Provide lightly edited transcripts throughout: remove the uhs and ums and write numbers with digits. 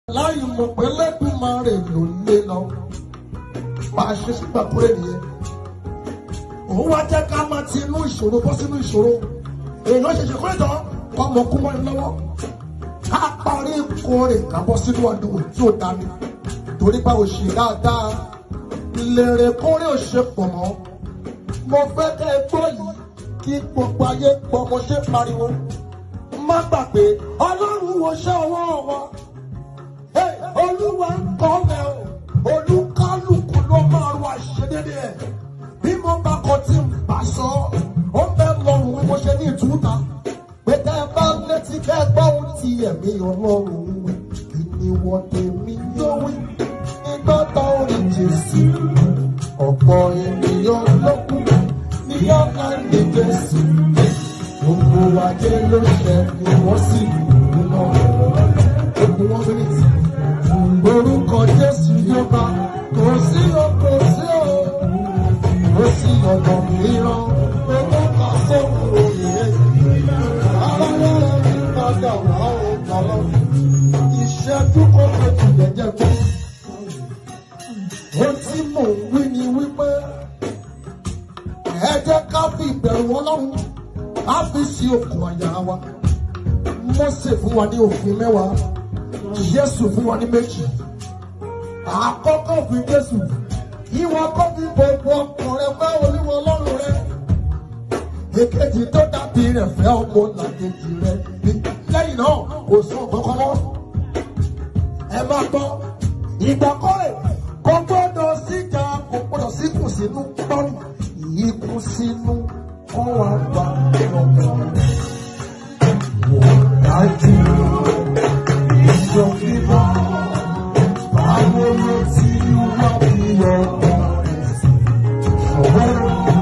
láì mọ̀ pé lẹ́dùnmarè ló lé lọ máa ṣe sígbà púrẹ́ nìyẹn. Òun wá jẹ́ ká máa ti inú ìṣòro bọ́ sínú ìṣòro. Èèyàn ṣẹ̀ṣẹ̀ kúrẹ́ tán ọmọ kú mọ́ ni lọ́wọ́. Ká parí ìkórè ká bọ́ sínú àdúgbò tí ó dání. Torí bá o ṣe dáadáa, lèrè kórè ò ṣe pọ̀ mọ́. Mo fẹ́ kẹ́ ẹ gbọ́ yìí kí gbogbo ayé gbọ́ mo ṣe pariwo. Má gbàgbé Ọlọ́run wo ṣẹ́ ọwọ́ wọn. Olúwa ń kọ́ mẹ́ o, olúkálùkù ló máa ro àṣedédé ẹ̀. Bí mo bá kọ tí n bá sọ, ó fẹ́ lọ́rùn bí mo ṣe ní ìtúta. Pé tẹ́ ẹ bá létí kẹ́ ẹ gbọ́ ohun tí ẹ̀mí Ọlọ́run wí. Ìníwọ̀n tèmi yóò wí nígbà tá ò rí Jésù. Ọ̀pọ̀ ènìyàn ló kú ní ọ̀gá ní Jésù. Gbogbo ajé ló ṣẹ ni wọ́n sì kú náà. Gbogbo wọn bí nìyí. Orúkọ Jésù yóò bá kò sí o, kò sí o, kò sí ọ̀nà mìíràn. Orúkọ sóhun òye. Aláwọ̀ mi padà wá ọ̀gá lọ. Ìṣẹ́jú kò fojú jẹjẹ pé. Ohun tí mò ń wí ni wípé ẹ jẹ́ ká fi ìbẹ̀rù Ọlọ́run á fi sí okùn àyà wa. Mósè fún wa ní òfin 10. Jésù fún wa ní 2. Àkọ́kọ́ fi Jésù. Ìwọ kọ́ fi gbogbo ọkùnrin fẹ́ Olúwa Ọlọ́run rẹ. Èkejì tó dàbí rẹ̀ fẹ́ ọmọ làkejì rẹ̀. Lẹ́yìn náà kò sọ kankan mọ́. Ẹ máa gbọ́. Ìgbàkọ́rẹ̀ kò gbọ́dọ̀ síjà, kò gbọ́dọ̀ síkùn sínú pọ́n. Ìyíkùn sínú kọ́ wa gbà lọ́wọ́. Wọ́n dájú. Your people, I will not see you not be your voice. So when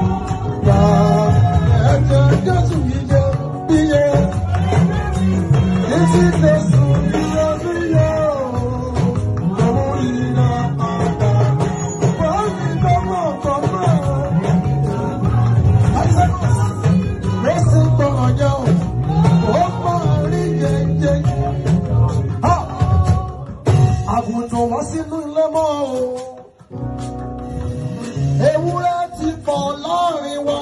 God, just be here. This is the story of the year. Lorina, I said, listen to my young. Àgùntàn wá sínú ilé mọ́ o. Ewúrẹ́ ti pọ̀ láàrin wa.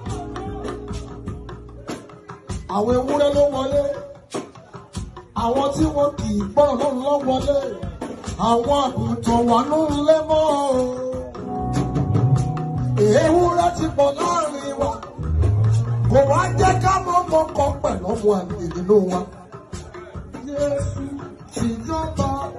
Àwọn ewúrẹ́ ló wọlé. Àwọn tí wọ́n kì í gbọ́ lọ́run ló wọlé. Àwọn àgùntàn wà nínú ilé mọ́ o. Ewúrẹ́ ti pọ̀ láàrin wa. Kò wá jẹ́ ká mọ́ mọ́kàn pẹ̀lú ọmọ àlè nínú wa. Jésù ti jọba.